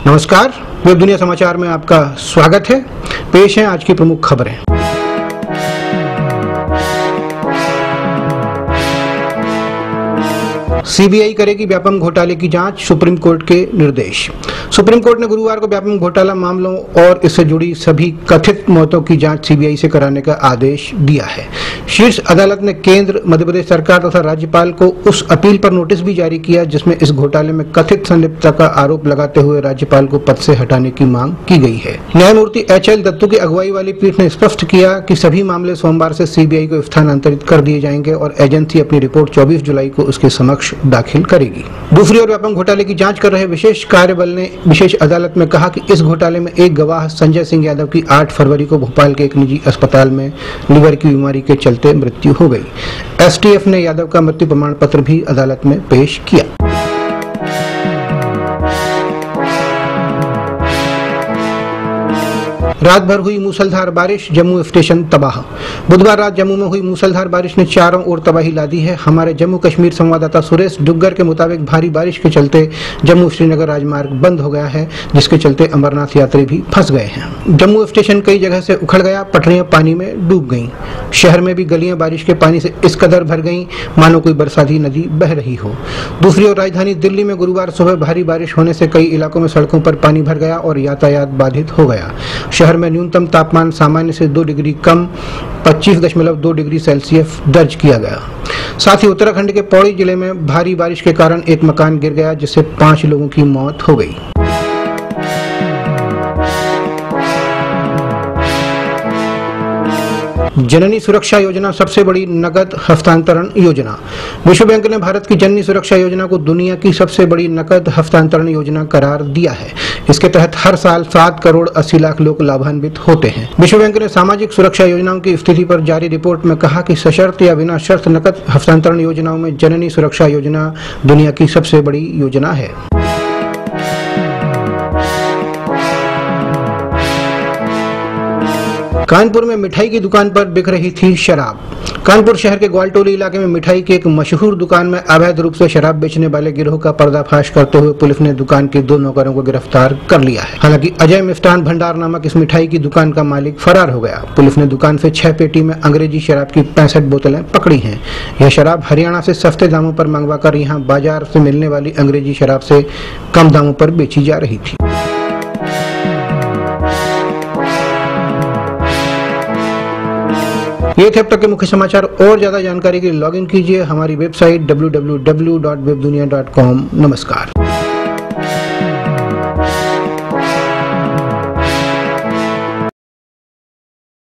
नमस्कार, वेब दुनिया समाचार में आपका स्वागत है। पेश है आज की प्रमुख खबरें। सीबीआई करेगी व्यापम घोटाले की जांच, सुप्रीम कोर्ट के निर्देश। सुप्रीम कोर्ट ने गुरुवार को व्यापम घोटाला मामलों और इससे जुड़ी सभी कथित मौतों की जांच सीबीआई से कराने का आदेश दिया है। शीर्ष अदालत ने केंद्र, मध्य प्रदेश सरकार तथा राज्यपाल को उस अपील पर नोटिस भी जारी किया जिसमें इस घोटाले में कथित संलिप्तता का आरोप लगाते हुए राज्यपाल को पद से हटाने की मांग की गई है। न्यायमूर्ति एच.एल. दत्तू की अगुवाई वाली पीठ ने स्पष्ट किया कि सभी मामले सोमवार से सीबीआई को स्थानांतरित कर दिए जाएंगे और एजेंसी अपनी रिपोर्ट 24 जुलाई को उसके समक्ष दाखिल करेगी। दूसरी ओर व्यापम घोटाले की जांच कर रहे विशेष कार्य बल ने विशेष अदालत में कहा कि इस घोटाले में एक गवाह संजय सिंह यादव की 8 फरवरी को भोपाल के एक निजी अस्पताल में लीवर की बीमारी के चलते मृत्यु हो गई। एसटीएफ ने यादव का मृत्यु प्रमाण पत्र भी अदालत में पेश किया। रात भर हुई मूसलाधार बारिश, जम्मू स्टेशन तबाह। बुधवार रात जम्मू में हुई मूसलाधार बारिश ने चारों ओर तबाही ला दी है। हमारे जम्मू कश्मीर संवाददाता सुरेश डुग्गर के मुताबिक भारी बारिश के चलते जम्मू श्रीनगर राजमार्ग बंद हो गया है, जिसके चलते अमरनाथ यात्री भी फंस गए हैं। जम्मू स्टेशन कई जगह से उखड़ गया, पटरियां पानी में डूब गईं। शहर में भी गलियां बारिश के पानी से इस कदर भर गईं मानो कोई बरसाती नदी बह रही हो। दूसरी ओर राजधानी दिल्ली में गुरुवार सुबह भारी बारिश होने से कई इलाकों में सड़कों पर पानी भर गया और यातायात बाधित हो गया। शहर में न्यूनतम तापमान सामान्य से 2 डिग्री कम 25.2 डिग्री सेल्सियस दर्ज किया गया। साथ ही उत्तराखंड के पौड़ी जिले में भारी बारिश के कारण एक मकान गिर गया जिससे 5 लोगों की मौत हो गई। जननी सुरक्षा योजना सबसे बड़ी नकद हस्तांतरण योजना। विश्व बैंक ने भारत की जननी सुरक्षा योजना को दुनिया की सबसे बड़ी नकद हस्तांतरण योजना करार दिया है। इसके तहत हर साल 7 करोड़ 80 लाख लोग लाभान्वित होते हैं। विश्व बैंक ने सामाजिक सुरक्षा योजनाओं की स्थिति पर जारी रिपोर्ट में कहा कि सशर्त या बिना शर्त नकद हस्तांतरण योजनाओं में जननी सुरक्षा योजना दुनिया की सबसे बड़ी योजना है। कानपुर में मिठाई की दुकान पर बिक रही थी शराब। कानपुर शहर के ग्वालटोली इलाके में मिठाई की एक मशहूर दुकान में अवैध रूप से शराब बेचने वाले गिरोह का पर्दाफाश करते हुए पुलिस ने दुकान के 2 नौकरों को गिरफ्तार कर लिया है। हालांकि अजय मिष्ठान भंडार नामक इस मिठाई की दुकान का मालिक फरार हो गया। पुलिस ने दुकान से 6 पेटी में अंग्रेजी शराब की 65 बोतलें पकड़ी हैं। यह शराब हरियाणा से सस्ते दामों पर मंगवाकर यहाँ बाजार से मिलने वाली अंग्रेजी शराब से कम दामों पर बेची जा रही थी। ये थे अब तक के मुख्य समाचार। और ज्यादा जानकारी के लिए लॉगिन कीजिए हमारी वेबसाइट www.webdunia.com। नमस्कार।